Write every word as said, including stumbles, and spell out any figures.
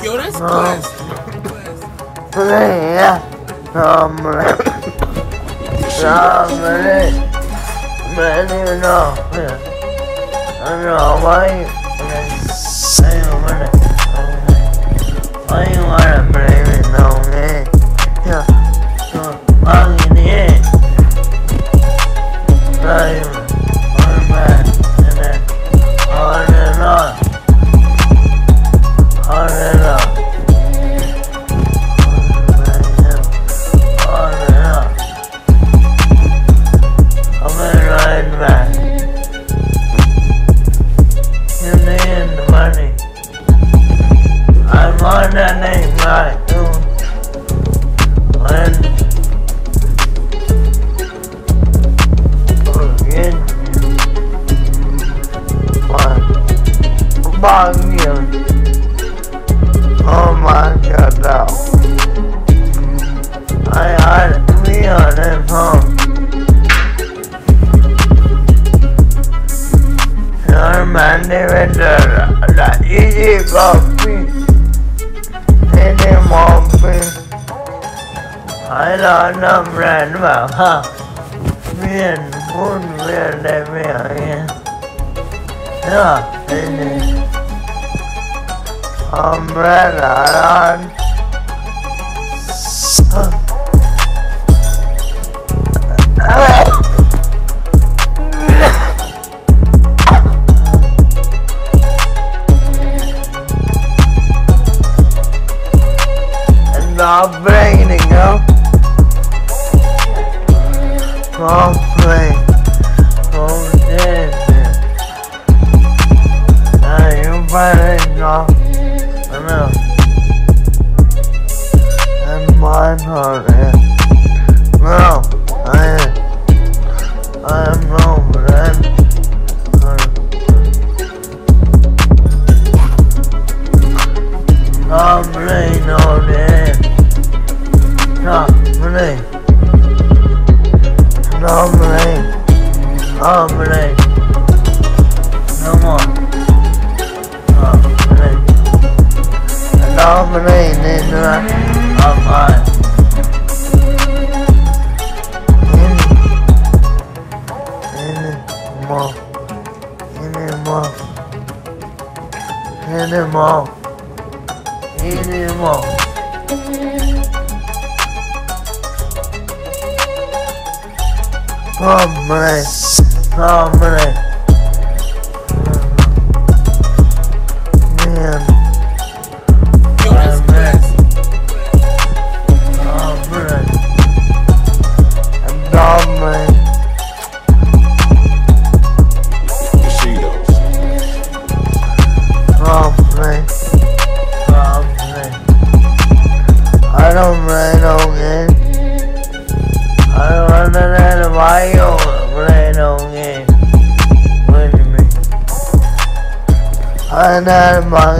Yo, that's classic. Yeah. Um, somebody, man, you know, I don't know why you, why you wanna blame it on me? Yeah, so, long in the end, I'm back, and then, on and on, on and on. That ain't right, dude. When again, what? Bang you. Oh my God, now. I had me on that phone. Your man, they went to that easy coffee. I don't know, friend, about how me and Moon will let me again. Yeah, and umbrella on. And I'm braining up. Come play, come dance. Now you find off, I know. And my heart is, no, I am, I am no friend. Come play, no dance. Come play. Dominate, dominate, no more, dominate, dominate in the of mine. Any, any more, any more, any more, any more. Dominate, dominate. Man. Yo, that's classic. Dominate. Dominate. Dominate. Dominate. I don't play no game. I don't understand why you play no game with me. I know my